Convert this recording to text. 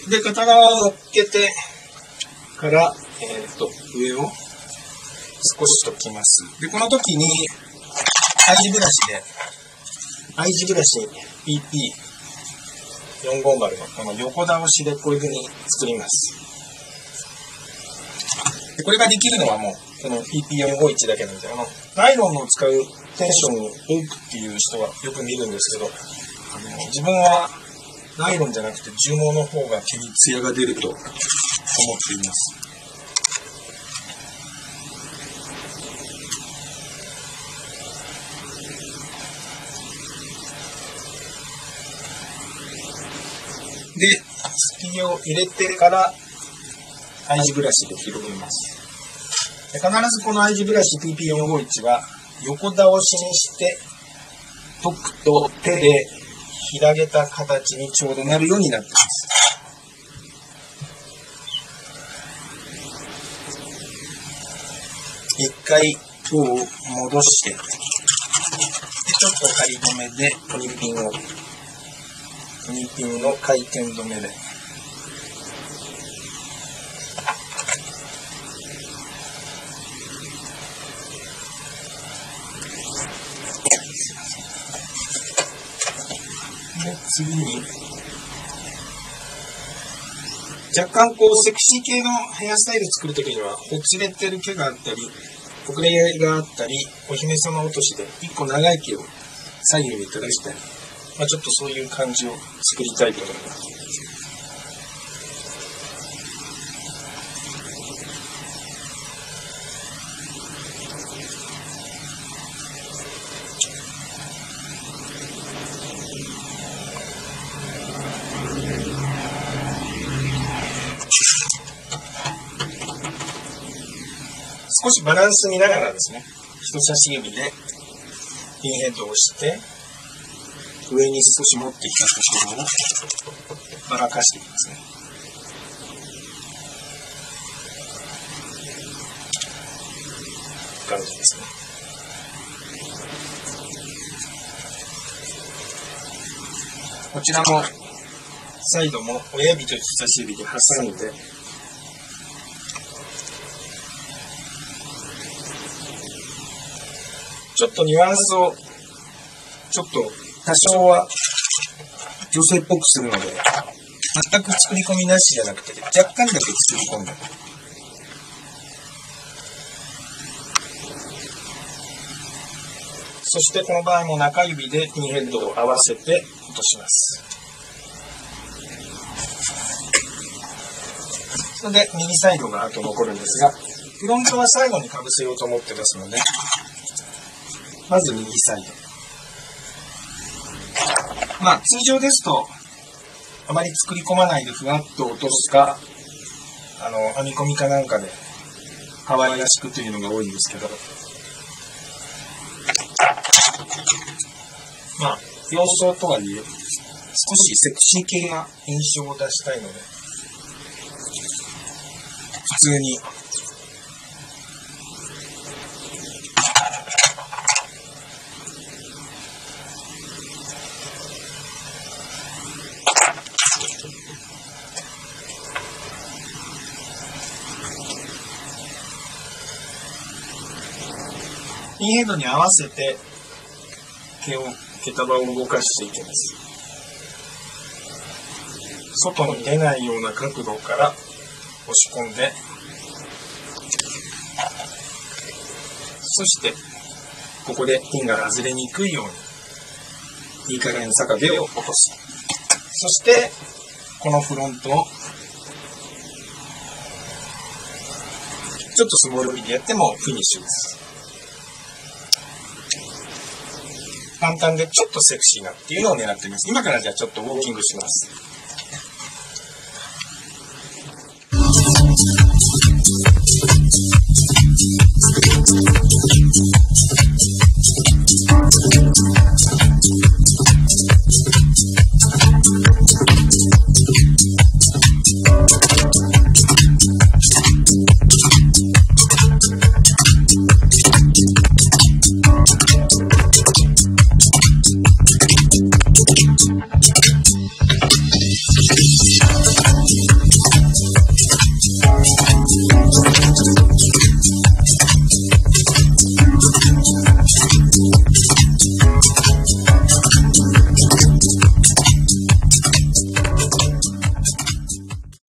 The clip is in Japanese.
で、片側を乗っけてから、上を少し解きます。で、この時に、I 字ブラシに PP450 のこの横倒しでこういう風に作ります。で、これができるのはもう、この PP451 だけなんで、ナイロンの使うテンションに多くっていう人はよく見るんですけど、自分はナイロンじゃなくて絨毛の方が毛にツヤが出ると思っています。で、スキを入れてから I 字ブラシで広げます。必ずこの I 字ブラシ PP451 は横倒しにして解くと手で平げた形にちょうどなるようになっています。一回籐を戻して、でちょっと仮止めでポニピンの回転止めで次に若干こうセクシー系のヘアスタイル作るときにはほつれてる毛があったり遅れがあったりお姫様落としで一個長い毛を左右に垂らしたり、ちょっとそういう感じを作りたいと思います。少しバランス見ながらですね、人差し指でピンヘッドを押して上に少し持ってきたところをばらかしていきますね。感じですね。こちらもサイドも親指と人差し指で挟んでちょっとニュアンスをちょっと多少は女性っぽくするので全く作り込みなしじゃなくて若干だけ作り込んでそしてこの場合も中指でピンヘッドを合わせて落とします。それで右サイドがあと残るんですがフロントは最後にかぶせようと思ってますのでまず右サイド。通常ですとあまり作り込まないでふわっと落とすか編み込みかなんかで可愛らしくというのが多いんですけど様相とはいえ少しセクシー系な印象を出したいので普通にピンヘッドに合わせて毛束を動かしていきます。外に出ないような角度から押し込んでそしてここでピンが外れにくいようにいい加減逆毛を落とす。そしてこのフロントをちょっとスモールビでやってもフィニッシュです。簡単でちょっとセクシーなっていうのを狙っています。今からじゃあちょっとウォーキングします。